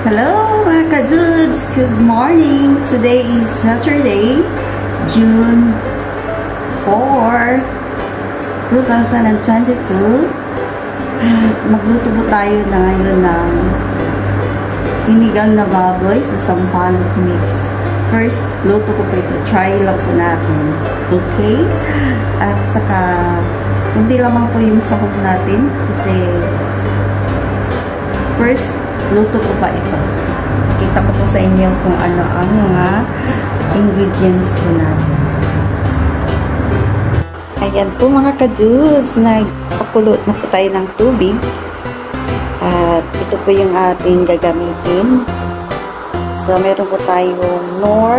Hello mga kazuds! Good morning! Today is Saturday, June 4, 2022. Magluto po tayo na ngayon ng sinigang na baboy sa sampalok mix. First, luto ko po ito. Try lang po natin. Okay? At saka, hindi lamang po yung sahog natin kasi first, luto ko pa ito. Kita ko po sa inyo kung ano ang mga ingredients po natin. Ayan po mga kadudes, nagpakulo na po tayo ng tubig. At ito po yung ating gagamitin. So, meron po tayong Knorr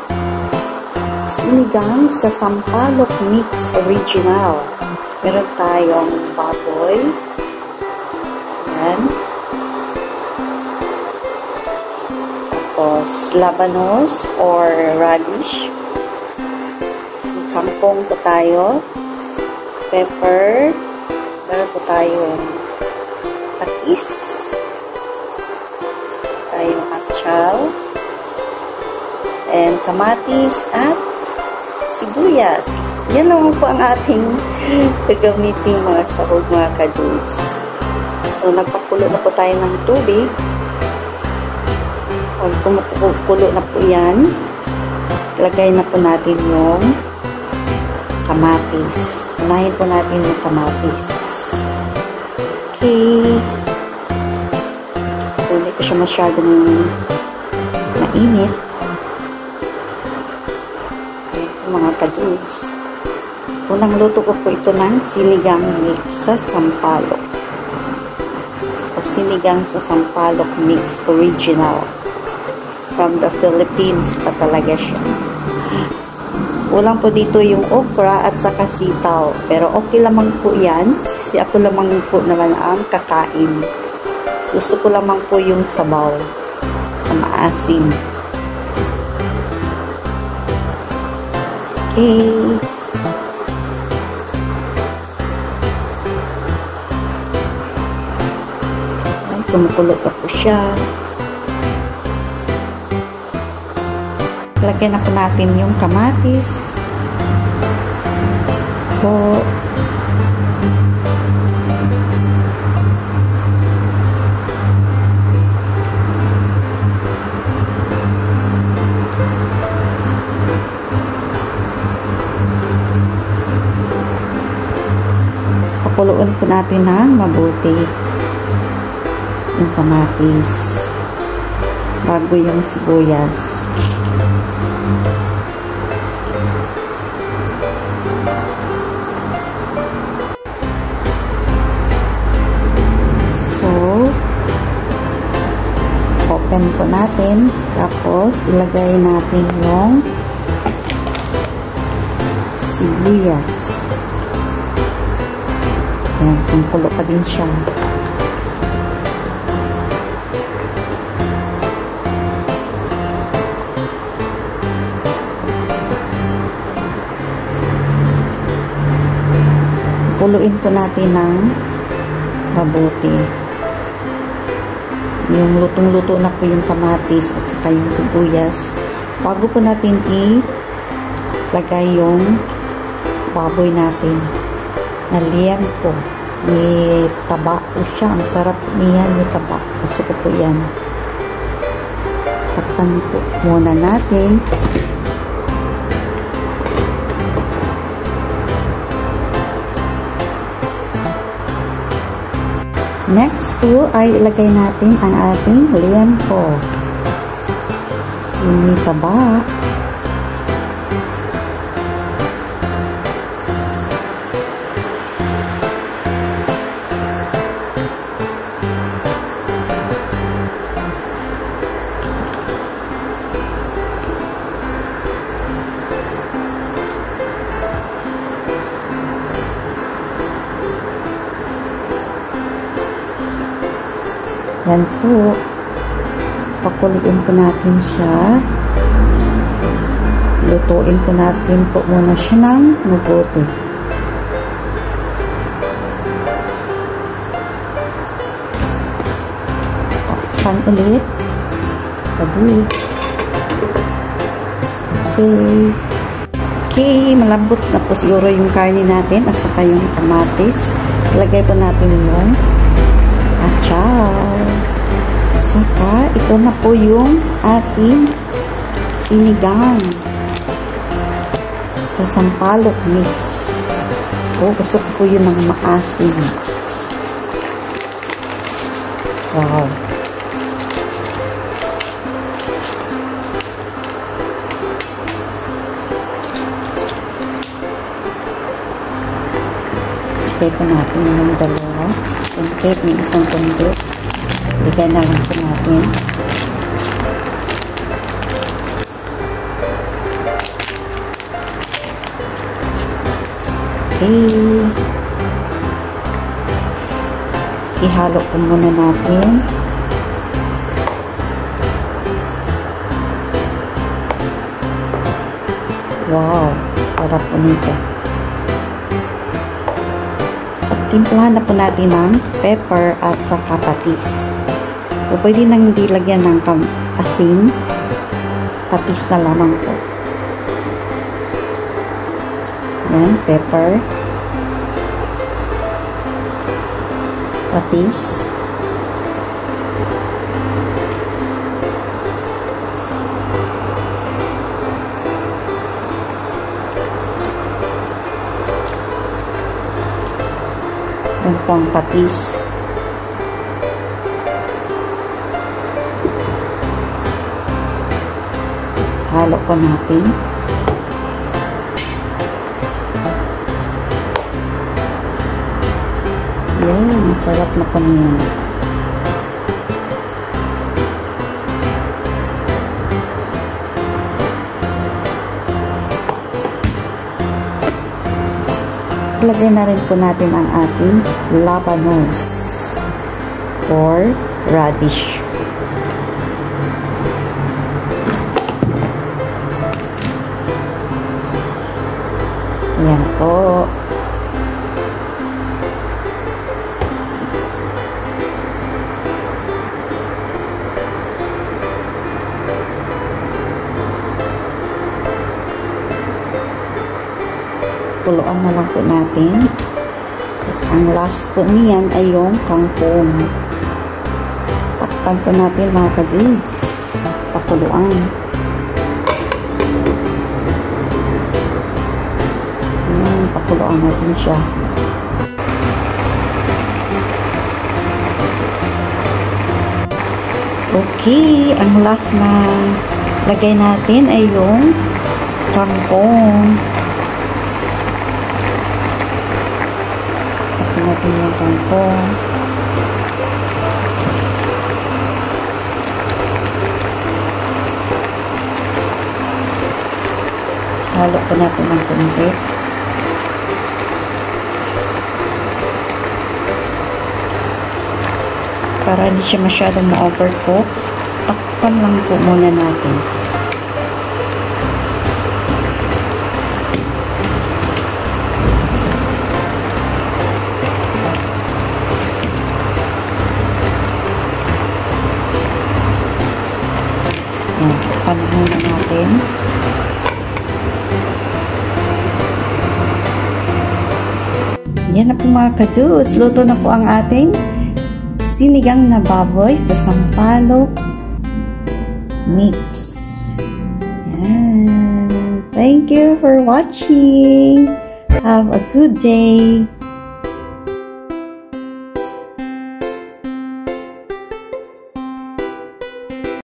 sinigang sa sampalok mix original. Meron tayong baboy. Ayan. Tapos, labanos or radish. Kangkong po tayo. Pepper. Meron po tayong patis. Tayong atchal. And kamatis at sibuyas. Yan naman po ang ating gagamitin mga sahog mga kadudes. So, nagpakulo na po tayo ng tubig. Pag kumukulo na po yan, lagay na po natin yung kamatis. Unahin po natin yung kamatis. Okay. So, hindi ko siya masyadong mainit. Okay, mga kadudes. Unang luto ko po ito ng sinigang mix sa sampalok. O sinigang sa sampalok mix original. From the Philippines pa talaga siya. Ulang po dito yung okra at saka sitaw. Pero okay lamang po yan. Kasi ako lamang po naman ang kakain. Gusto ko lamang po yung sabaw. Na maasim. Okay. Kumukulo pa po siya. Lagyan na po natin yung kamatis po. Pakuluan po natin ng mabuti yung kamatis bago yung sibuyas. Open po natin. Tapos, ilagay natin yung sibuyas. Ayan, kumukulo pa din siya. Kuluin po natin ng mabuti. Yung lutong-luto na po yung kamatis at saka yung sibuyas. Bago po natin ilagay yung baboy natin na liempo. May taba po siya. Ang sarap niyan, may taba. Gusto ko po yan. Takpan po muna natin. Next po ay ilagay natin ang ating liempo. Yung may taba. Yan po. Pakuliin po natin siya. Lutuin po natin po muna siya ng mabuti. Takpan ulit. kadudes. Okay, malambot na po siguro yung karne natin at saka yung kamatis. Ilagay po natin yung achar. Saka, ito na po yung ating sinigang sa sampalok mix. Gusto ko po yun ng maasim. Wow. Ilagay po natin yung dalawa. Kumpit, may isang kumpit. Ilagay na lang po natin. Okay. Ihalo po muna natin. Wow, sarap po nito. At timplahan na po natin ng pepper at saka patis. So, pwede nang hindi lagyan ng asin. Patis na lamang po. Yan, pepper. Patis. Yan po ang patis. Halo po natin. Yan, sarap na po niyan. Ilagay na rin po natin ang ating labanos or radish. Ayan po. Kuluan na lang po natin. At ang last po niyan ay yung kangkong. Takpan po natin mga kadudes. Pakuluan. Ayan, pakuluan natin siya. Okay, ang last na lagay natin ay yung kangkong. Natin yung kangkong. Halo po natin ng kunti. Para hindi siya masyadong ma-overcook, takpan lang po muna natin. Takpan muna natin. Yan na po mga kadudes. Luto na po ang ating sinigang na baboy sa sampalok mix. Yan. Thank you for watching. Have a good day.